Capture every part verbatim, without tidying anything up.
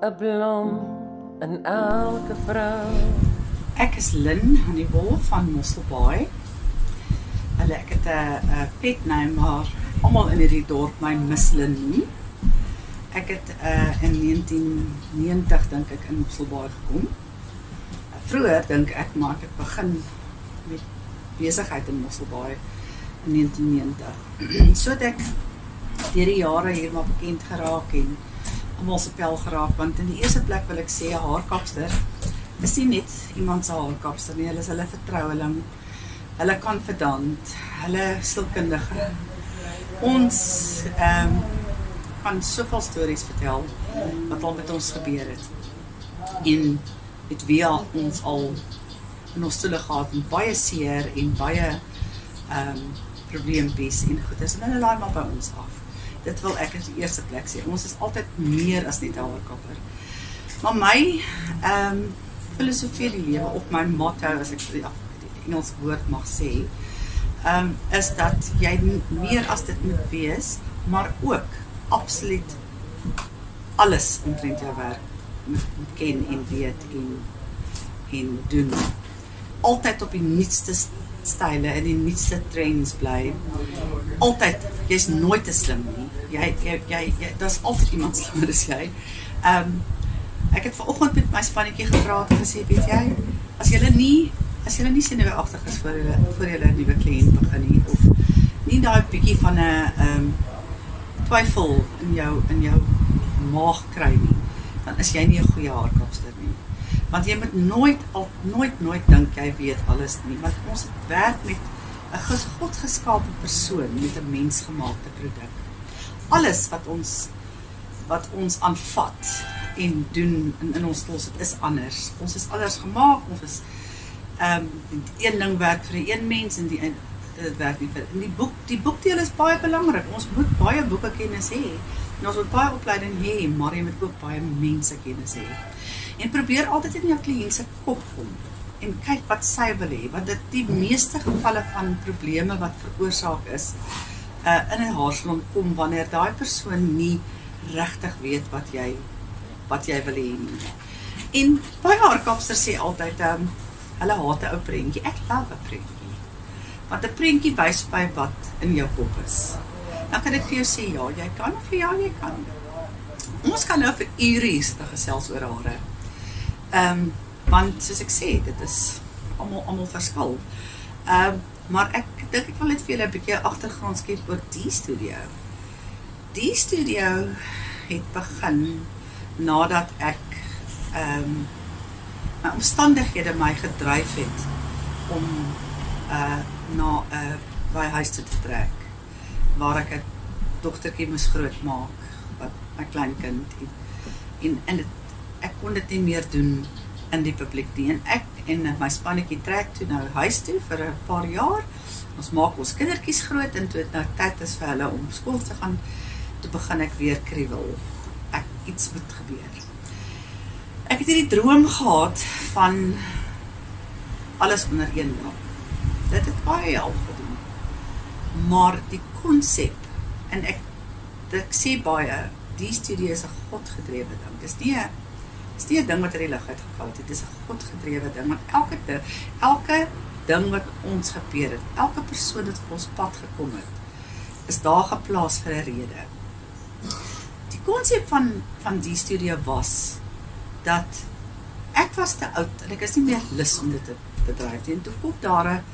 'n blom in elke vrou. Ek is Lynette Honiball van Mosselbaai. Hulle ek het 'n petnaam maar almal in hierdie dorp my Miss Lynn noem. Ek het uh, in negentien negentig dink ek in Mosselbaai gekom. Vroeger dink ek maar ek het begin met besigheid in Mosselbaai in negentien negentig. So het ek deur die jare hier maar bekend geraak en almal se pel geraak, want in die eerste plek wil ek sê 'n haarkapster is nie net iemand se haarkapster nie, hulle is hulle vertroueling, hulle konfidant, hulle sielkundige. Ons um, kan soveel stories vertel wat al met ons gebeur het en met wie ons al in ons stoele gehad en baie seer en baie um, probleempies en goeders, en hulle laai maar by ons af. Dit wil ek in die eerste plek sê. Ons is altyd meer as net 'n haarkapper. Maar my um, filosofie die lewe, of my motto, as ek die, die Engels woord mag sê, um, is dat jy meer as dit moet wees, maar ook absoluut alles omtrent jou werk moet ken en weet en, en doen. Altyd op die nuutste style en die nuutste trends bly. Altyd, jy's nooit te slim nie. Jy, jy, jy, jy, daar is altyd iemand slimmer as jy. Um, ek het vanoggend met my spannetjie gepraat en gesê, weet jy, as julle nie, as julle nie senuweeagtig is voor julle, voor julle nuwe kliënt begin nie, of nie daai bietjie van 'n um, twyfel in jou, in jou maag kry nie, dan is jy nie 'n goeie haarkapster nie. Want jy moet nooit, al, nooit, nooit dink jy weet alles nie, want ons werk met 'n godgeskapen persoon met 'n mensgemaakte produk. Alles wat ons, wat ons aanvat en doen in, in ons tools, het is anders. Ons is anders gemaak, ons is, um, een ding werk vir een mens en die dit werk nie vir, en die boek, die boekdeel is baie belangrik, ons moet baie boekekennis hê, en ons moet baie opleiding hê, maar jy moet ook baie mensekennis hê. En probeer altyd in jou kliënt se kop kom, en kyk wat sy wil hê, want dit die meeste gevalle van probleme wat veroorsaak is, uh, in 'n haarsalon kom, wanneer daai persoon nie regtig weet wat jy, wat jy wil hê nie. En baie haarkapsters sê altyd, um, hulle haat 'n ou prentjie, ek love 'n prentjie, want 'n prentjie wys by wat in jou kop is. Dan kan ek vir jou sê, ja, jy kan, of ja, jy kan. Ons kan nou vir ure hier sit en gesels oor hare. Um, want, soos ek sê, dit is almal, almal verskil. Um, maar ek dink ek wil net vir julle 'n bietjie agtergrond skep oor die studio. Die studio het begin nadat ek um, my omstandighede my gedryf het om uh, na 'n uh, by huis toe te trek, waar ek 'n dogtertjie moes grootmaak, wat my kleinkind, en, en, en het, ek kon dit nie meer doen in die publiek nie, en ek en my spannetjie trek toe nou huis toe vir 'n paar jaar, ons maak ons kindertjies groot, en toe het nou tyd is vir hulle om skool te gaan, toe begin ek weer kriewel, ek, iets moet gebeur. Ek het hierdie droom gehad van alles onder een dak. Dit het baie al gedoen, maar die konsep, en ek, ek sê baie, die studie is 'n godgedrewe ding, dis nie 'n dis nie 'n ding wat uit die lug uitgeval het, dit is 'n godgedrewe ding, want elke ding, elke ding wat ons gebeur het, elke persoon wat op ons pad gekom het, is daar geplaas vir 'n rede. Die konsep van, van die studie was, dat ek was te oud, en ek is nie meer lus om dit te bedryf, en toe kom daar 'n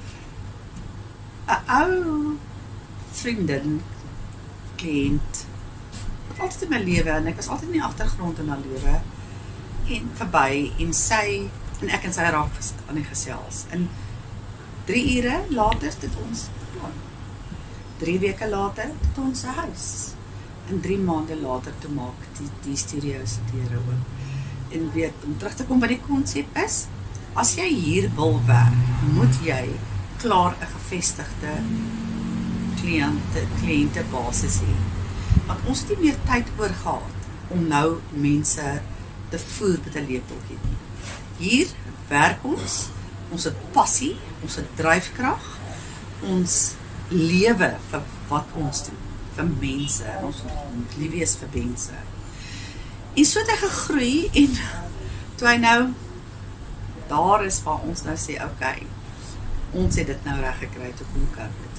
'n ou vriendin, kliënt, wat altyd in my lewe, en ek was altyd in die agtergrond in haar lewe, en verby, en sy, en ek en sy raak aan die gesels, en drie ure later het ons plan, drie weke later het ons 'n huis, en drie maande later toe maak die, die studio se deure oop, en weet, om terug te kom by die konsep is, as jy hier wil werk, moet jy klaar 'n gevestigde kliënte, kliënte basis hê, want ons het nie meer tyd oor gehad, om nou mense te voer met 'n lepeltjie nie. Hier werk ons, ons het passie, ons het dryfkrag, ons lewe vir wat ons doen, vir mense, ons moet lief wees vir mense. En so het hy gegroei, en toe hy nou daar is waar ons nou sê, okay, ons het dit nou reg gekry toe kom COVID.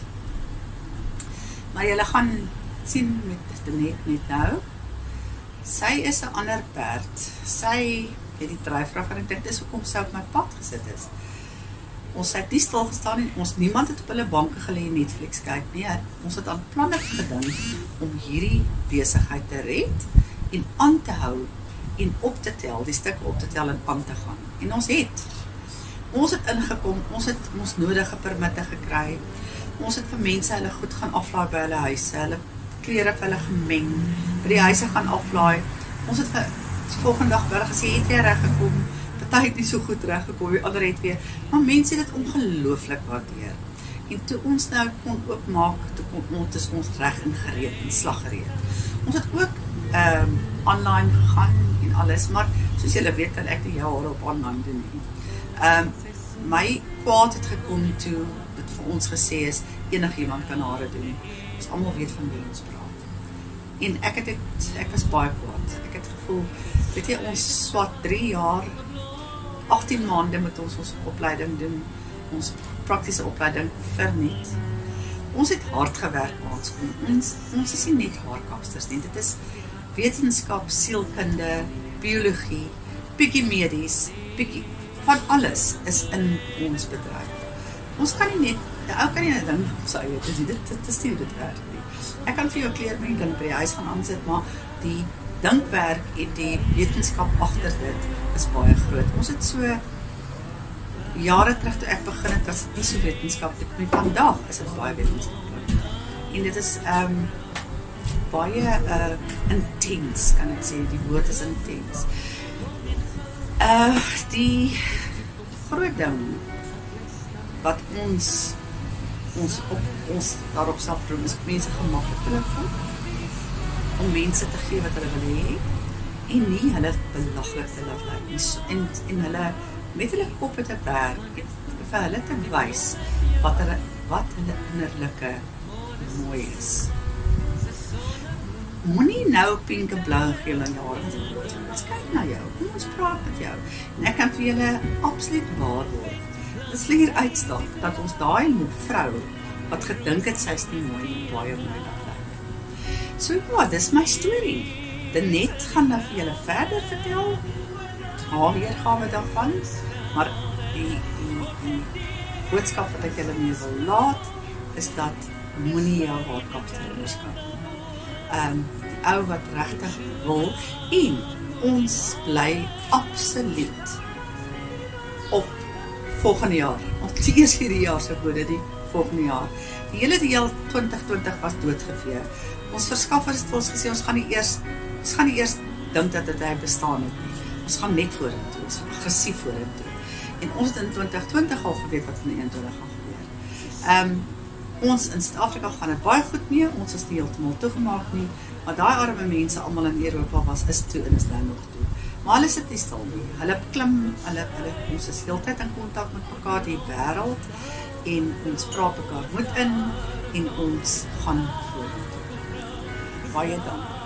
Maar julle gaan sien met Dinette net nou, sy is 'n ander perd. Sy het die dryfkrag en ek dink dis hoekom sy op my pad gesit is. Ons het nie stil gestaan en ons niemand het op hulle banke gelê en Netflix kyk nie. Ons het aan planne gedink om hierdie besigheid te red en aan te hou en op te tel, die stukke op te tel en aan te gaan. En ons het. Ons het ingekom, ons het ons nodige permitte gekry. Ons het vir mense hulle goed gaan aflaai by hulle huise, hulle klere vir hulle gemeng, by die huise gaan aflaai. Ons het vir volgende dag weer gesê, het jy reggekom? Party het nie so goed reggekom, die ander het weer, maar mense het dit ongelooflik waardeer. En toe ons nou kon oopmaak, toe kon ons is ons reg en gereed en slaggereed. Ons het ook um, online gegaan en alles, maar soos julle weet kan ek die jare op online doen nie. Um, my kwaad het gekom toe dit vir ons gesê is, enigiemand kan hare doen. Ons almal weet van wie ons praat. En ek het het, ek was baie kwaad. Ek het gevoel, weet jy, ons swat drie jaar, agttien maande moet ons ons opleiding doen, ons praktiese opleiding verniet. Ons het hard gewerk aan ons kom. Ons, ons is nie net haarkapsters nie. Dit is wetenskap, sielkunde, biologie, bietjie medies, bietjie van alles is in ons bedryf. Ons kan nie net, die ou kan nie net ding op sy eie te doen, dit, dit is nie hoe dit werk nie. Ek kan vir jou kleermerk ding by die huis gaan aansit, maar die dinkwerk en die wetenskap agter dit is baie groot. Ons het so jare terug toe ek begin het, was dit nie so wetenskaplik nie. Vandag is dit baie wetenskaplik. En dit is um, baie uh, intens, kan ek sê, die woord is intens. Uh, die groot ding wat ons ons op ons daarop sal doen is mense gemaklik voel om mense te gee wat hulle wil hê en nie hulle belaglik te laat lyk nie en, en hulle met hulle koppe te werk vir hulle te wys wat hulle wat hulle innerlike mooi is. Moenie nou pink en blou geel en jare. Ons kyk na jou, kom ons praat met jou. En ek kan vir julle absoluut waarborg. Dit is hier uitstaan dat ons daai vrou wat gedink het sy is nie mooi en baie mooi laat lyk. So ja, dis my storie. Dinette gaan nou vir julle verder vertel. Haar weergawe daarvan, maar die die die boodskap wat ek julle mee wil laat is dat moenie jou haarkapster onderskat nie. Um, die ou wat regtig wil en ons bly absoluut op volgende jaar, want die eers hierdie jaar se bode die volgende jaar. Die hele deel twintig twintig was doodgevee. Ons verskaffers het ons gesê ons gaan nie eers ons gaan nie eers dink dat dit hy bestaan het nie. Ons gaan net vorentoe, ons aggressief vorentoe. En ons het in twintig twintig al geweet wat in eenentwintig gaan gebeur. Um, Ons in Suid-Afrika gaan dit baie goed mee, ons is nie heeltemal toegemaak nie, maar daai arme mense almal in Europa was, is toe en is nou nog toe. Maar hulle sit nie stil nie, hulle klim, hulle, hulle, ons is heeltyd in kontak met mekaar die wêreld, en ons praat mekaar moed in, en ons gaan vorentoe. Baie dankie.